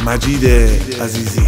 مجید عزیزی.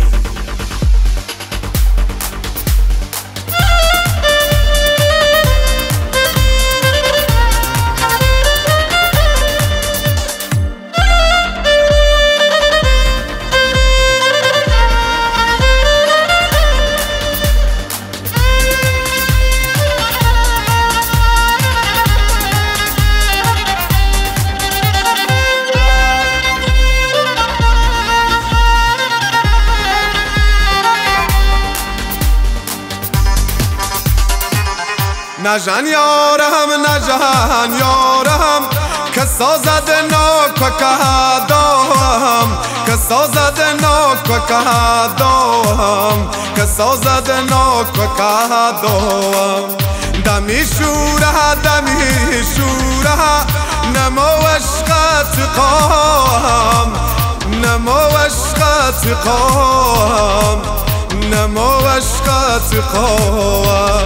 نجان یارم نجان یارم که سازد ناک و کهدام که سازد ناک و کهدام که سازد ناک و کهدام دمی شوره دمی شوره نمو عشقت قام نمو عشقت قام نمو عشقت قام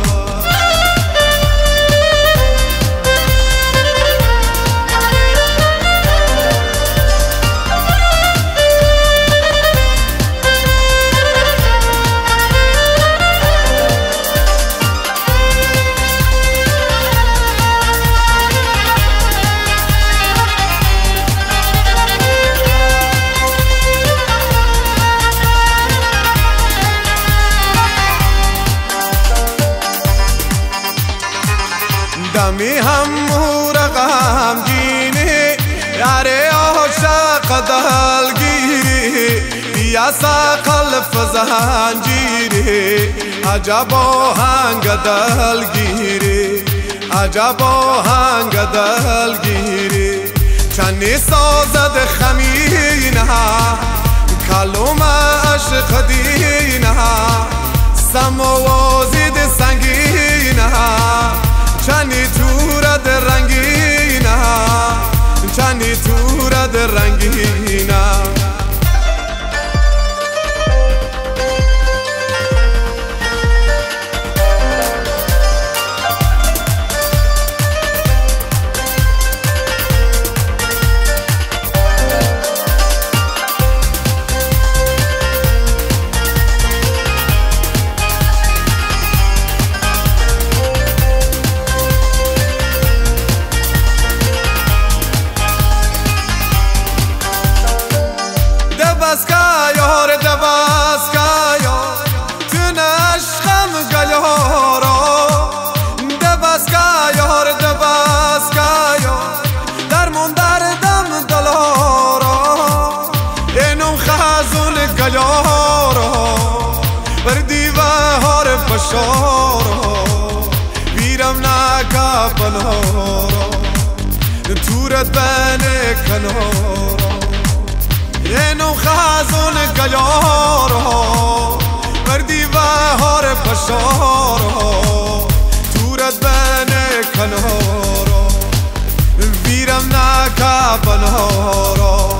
دمی هم غمگینی یاره عاشق دلگیری بیا ساقل زنجیری عجب آهنگ دلگیری عجب آهنگ دلگیری چنی سازد خمینه کلوم عشق دینه سموازید سنگینه چنی تورد رنگینه چنی تورد رنگینه بیرم نکا بنارا تورت بین کنارا اینو خازون گیارا بردی و هار پشارا تورت بین کنارا بیرم نکا بنارا